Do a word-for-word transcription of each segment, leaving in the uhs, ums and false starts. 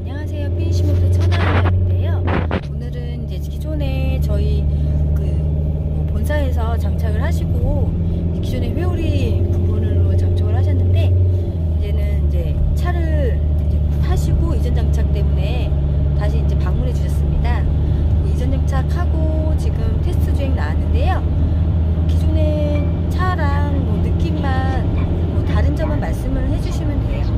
안녕하세요. 피니시모토 천안인데요. 오늘은 이제 기존에 저희 그 본사에서 장착을 하시고 기존에 회오리 부분으로 장착을 하셨는데 이제는 이제 차를 이제 타시고 이전 장착 때문에 다시 이제 방문해 주셨습니다. 이전 장착하고 지금 테스트 주행 나왔는데요. 기존의 차랑 뭐 느낌만 뭐 다른 점만 말씀을 해주시면 돼요.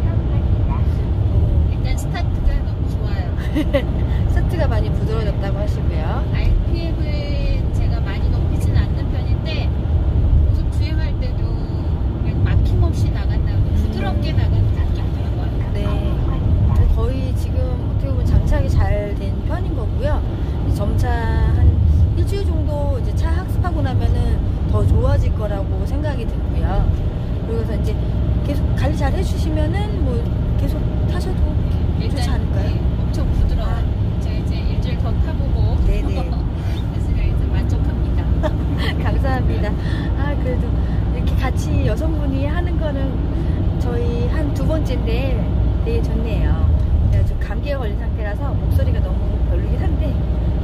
일단 스타트가 너무 좋아요. 스타트가 많이 부드러워졌다고 하시고요. 알피엠은 제가 많이 높이진 않는 편인데 고속 주행할 때도 그냥 막힘없이 나간다고 부드럽게 나가는 느낌이 드는 것 같아요. 네, 거의 지금 어떻게 보면 장착이 잘 된 편인 거고요. 점차 한 일주일 정도 이제 차 학습하고 나면은 더 좋아질 거라고 생각이 들고요. 그래서 이제 계속 관리 잘 해주시면은 뭐 계속 타셔도 좋지 않을까요? 네, 엄청 부드러워. 아. 제가 이제 일주일 더 타보고 네네. 그래서 이제 만족합니다. 감사합니다. 아 그래도 이렇게 같이 여성분이 하는 거는 저희 한 두 번째인데 되게 좋네요. 제가 좀 감기에 걸린 상태라서 목소리가 너무 별로긴 한데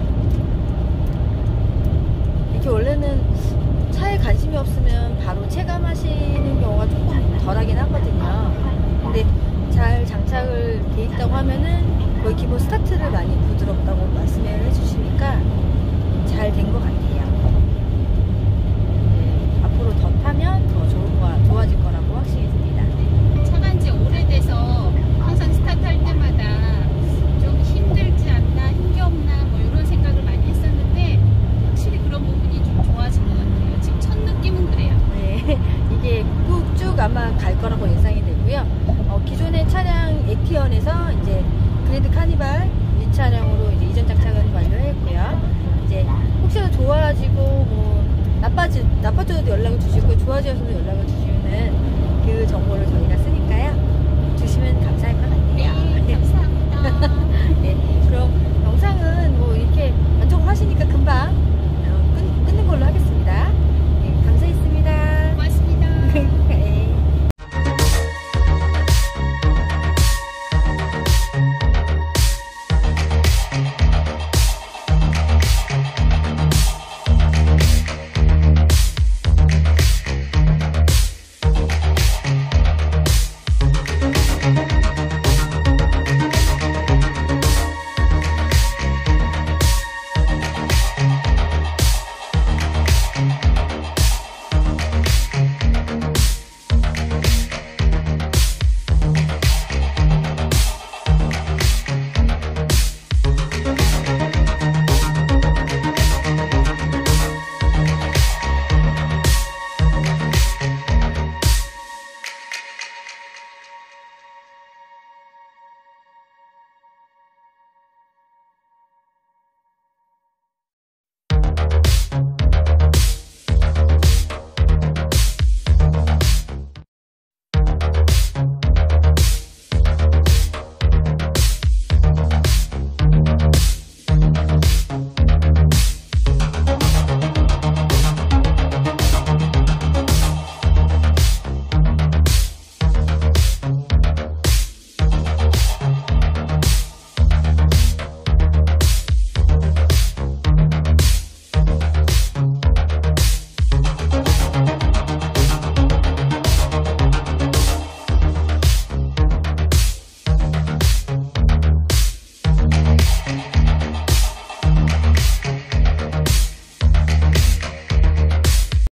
이렇게 원래는 차에 관심이 없으면 바로 체감하시는 경우가 조금 덜하긴 하거든요. 근데 잘 장착을 돼 있다고 하면은 거의 기본 스타트를 많이 부드럽다고 말씀을 해주시니까 잘 된 것 같아요. 네, 앞으로 더 타면 더 좋은 거, 좋아질 거라고 확신이 듭니다. 차간 지 오래돼서 항상 스타트 할 때마다 좀 힘들지 않나, 힘겹나 뭐 이런 생각을 많이 했었는데 확실히 그런 부분이 좀 좋아진 것 같아요. 지금 첫 느낌은 그래요. 네, 이게 꾹쭉 아마 갈 거라고 예상이 되고요. 어, 기존의 차량 액티언에서 이제 그랜드 카니발 이 차량으로 이제 이전 장착은 완료했고요. 이제 혹시나 좋아지고 뭐 나빠지 나빠져도 연락을 주시고 좋아지셔서 연락을 주시면은 그 정보를 저희